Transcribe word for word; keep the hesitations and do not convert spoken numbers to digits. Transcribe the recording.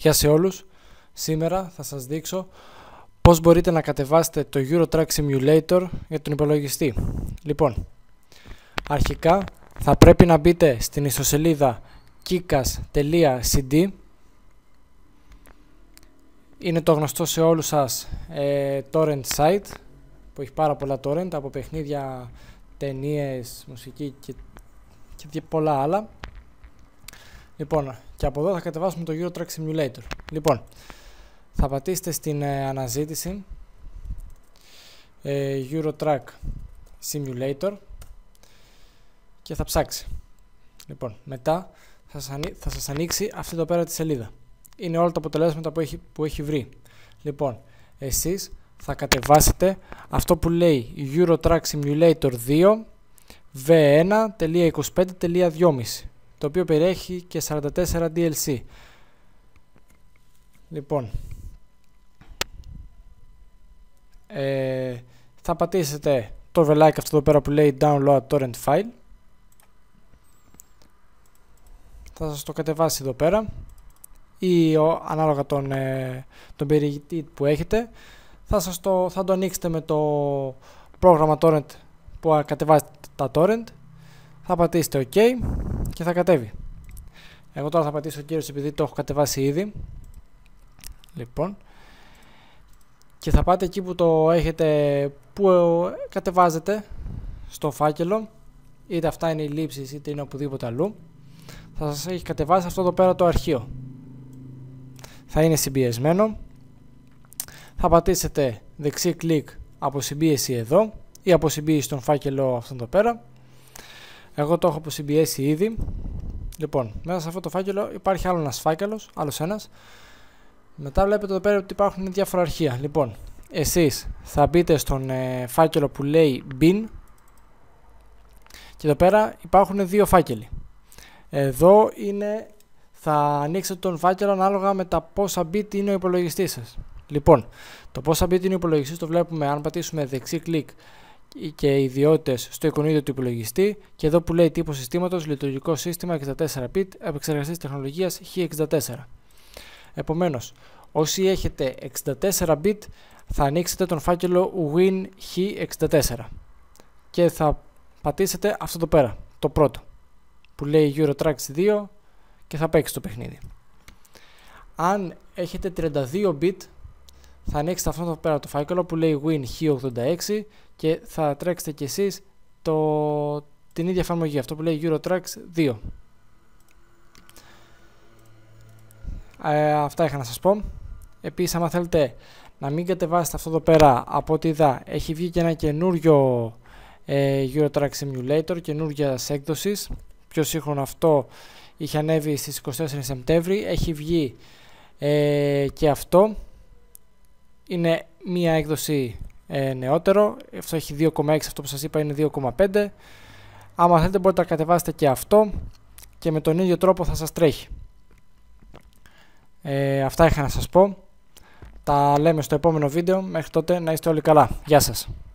Γεια σε όλους. Σήμερα θα σας δείξω πώς μπορείτε να κατεβάσετε το Eurotrack Simulator για τον υπολογιστή. Λοιπόν, αρχικά θα πρέπει να μπείτε στην ιστοσελίδα kikas τελεία cd. Είναι το γνωστό σε όλους σας ε, torrent site που έχει πάρα πολλά torrent από παιχνίδια, ταινίες, μουσική και, και πολλά άλλα. Λοιπόν, και από εδώ θα κατεβάσουμε το Eurotrack Simulator. Λοιπόν, θα πατήσετε στην ε, αναζήτηση ε, Eurotrack Simulator και θα ψάξει. Λοιπόν, μετά θα σας, ανοί θα σας ανοίξει αυτή εδώ πέρα τη σελίδα. Είναι όλα τα αποτελέσματα που έχει, που έχει βρει. Λοιπόν, εσείς θα κατεβάσετε αυτό που λέει Eurotrack Simulator δύο βι ένα τελεία είκοσι πέντε τελεία δύο, το οποίο περιέχει και σαράντα τέσσερα ντι ελ σι. Λοιπόν, ε, θα πατήσετε το βελάκι αυτό εδώ πέρα που λέει Download Torrent File. Θα σας το κατεβάσει εδώ πέρα ή ο, ανάλογα τον, ε, τον περιηγητή που έχετε. Θα, σας το, θα το ανοίξετε με το πρόγραμμα Torrent που κατεβάζετε τα Torrent. Θα πατήσετε OK και θα κατέβει. Εγώ τώρα θα πατήσω κύριος επειδή το έχω κατεβάσει ήδη. Λοιπόν, και θα πάτε εκεί που το έχετε, που κατεβάζετε στο φάκελο, είτε αυτά είναι οι λήψεις είτε είναι οπουδήποτε αλλού. Θα σας έχει κατεβάσει αυτό εδώ πέρα το αρχείο. Θα είναι συμπιεσμένο. Θα πατήσετε δεξί κλικ από συμπίεση εδώ ή από συμπίεση στον φάκελο αυτόν εδώ πέρα. Εγώ το έχω αποσυμπιέσει ήδη. Λοιπόν, μέσα σε αυτό το φάκελο υπάρχει άλλο ένας φάκελος, άλλος ένας. Μετά βλέπετε εδώ πέρα ότι υπάρχουν διάφορα αρχεία. Λοιπόν, εσείς θα μπείτε στον ε, φάκελο που λέει bin και εδώ πέρα υπάρχουν δύο φάκελοι. Εδώ είναι, θα ανοίξετε τον φάκελο ανάλογα με τα πόσα bit είναι ο υπολογιστής σας. Λοιπόν, το πόσα bit είναι ο υπολογιστής το βλέπουμε αν πατήσουμε δεξί κλικ και ιδιότητες στο εικονίδιο του υπολογιστή και εδώ που λέει τύπο συστήματος, λειτουργικό σύστημα εξήντα τέσσερα bit, επεξεργαστής τεχνολογίας χ εξήντα τέσσερα. Επομένως, όσοι έχετε εξήντα τέσσερα bit θα ανοίξετε τον φάκελο win χ εξήντα τέσσερα και θα πατήσετε αυτό το πέρα, το πρώτο που λέει Eurotrack δύο και θα παίξει το παιχνίδι. Αν έχετε τριάντα δύο bit θα ανοίξετε αυτό το πέρα το φάκελο που λέει win χ ογδόντα έξι και θα τρέξετε κι εσείς το, την ίδια εφαρμογή, αυτό που λέει Eurotrack δύο. Ε, αυτά είχα να σας πω. Επίσης, άμα θέλετε να μην κατεβάσετε αυτό εδώ πέρα, από ό,τι είδα έχει βγει και ένα καινούριο ε, Eurotrack Simulator, καινούργια έκδοσης. Πιο σύγχρονο αυτό είχε ανέβει στις είκοσι τέσσερις Σεπτέμβρη, έχει βγει ε, και αυτό. Είναι μία έκδοση ε, νεότερο, αυτό έχει δύο κόμμα έξι, αυτό που σας είπα είναι δύο κόμμα πέντε. Άμα θέλετε μπορείτε να κατεβάσετε και αυτό και με τον ίδιο τρόπο θα σας τρέχει. Ε, αυτά είχα να σας πω. Τα λέμε στο επόμενο βίντεο. Μέχρι τότε να είστε όλοι καλά. Γεια σας.